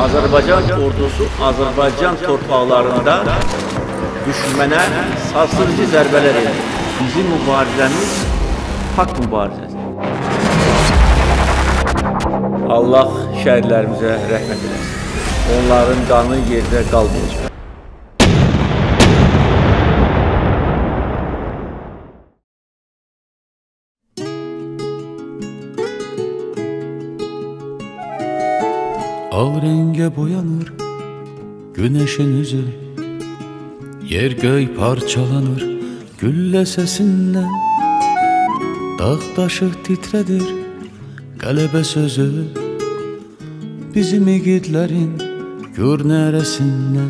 Azərbaycan ordusu Azərbaycan torpaqlarında düşmənə sarsıcı zərbələr edir. Bizim mübarizəmiz haqq mübarizəsi. Allah şəhidlərimizə rəhmət eləsin. Onların qanı yerdə qalmayacaq. Al renge boyanır güneşin yüzü, yer göy parçalanır gülle sesinden. Dağ taşı titredir qələbə sözü, bizim igidlərin gör nərəsindən.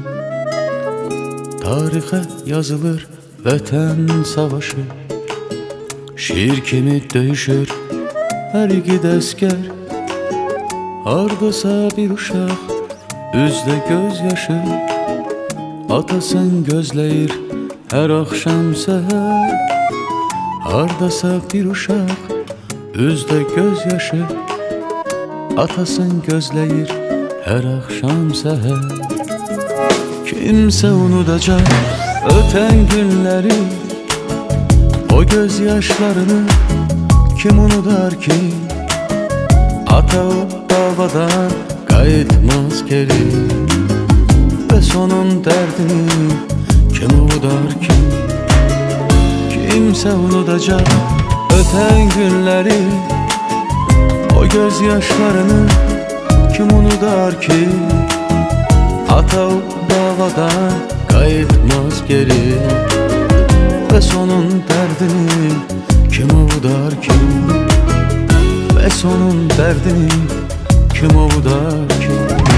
Tarixə yazılır vətən savaşı, şiir kimi döyüşür hər igid əskər. Hardasa bir uşaq üzdə göz yaşı, atasını gözləyir hər axşam səhər. Hardasa bir uşaq üzdə göz yaşı, atasını gözləyir hər axşam səhər. Kimsə unudacaq ötən günləri, o göz yaşlarını kim unudar ki? Ata o davadan qayıtmaz geri, bəs onun dərdini kim udar ki? Kimsə unudacaq ötən günləri, o göz yaşlarını kim unudar ki? Ata o davadan qayıtmaz geri, bəs onun dərdini kim udar ki? Bəs onun dərdini kim udar ki?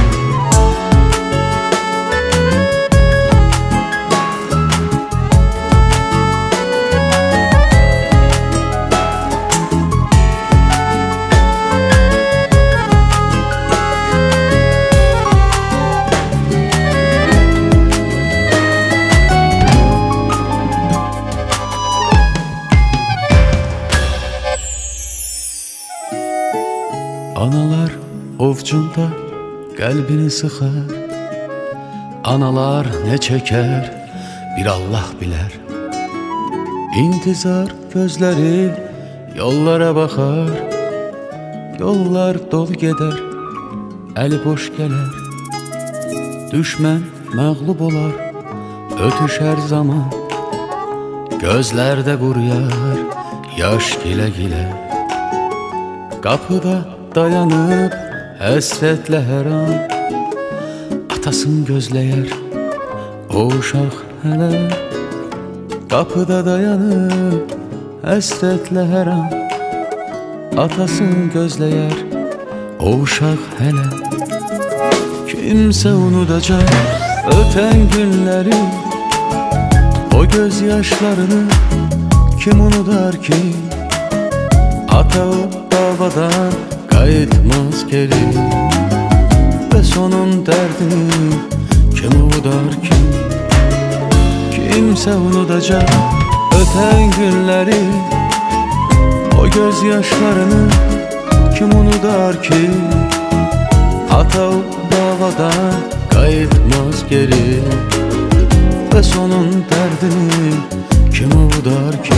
Analar ovcunda qəlbini sıxar, analar nə çəkər bir Allah bilər. İntizar gözləri yollara baxar, yollar dolu gedər, əli boş gələr. Düşmən məğlub olar, ötüşər zaman, gözlərdə quruyar yaş gilə-gilə. Qapıda dayanıb həsrətlə hər an, atasını gözləyər o uşaq hələ. Qapıda dayanıb həsrətlə hər an, atasını gözləyər o uşaq hələ. Kimsə unudacaq ötən günləri, o göz yaşlarını kim unudar ki? Ata o davadan qayıtmaz geri, bəs onun dərdini kim udar ki? Kimsə unudacaq ötən günləri, o göz yaşlarını kim unudar ki? Ata o davadan qayıtmaz geri, bəs onun dərdini kim udar ki?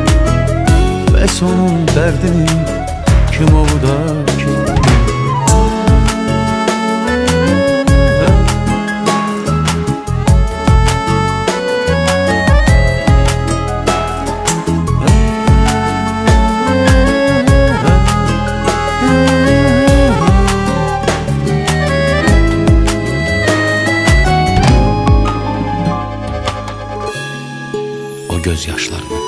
Bəs onun dərdini kim udar ki? O göz yaşlarını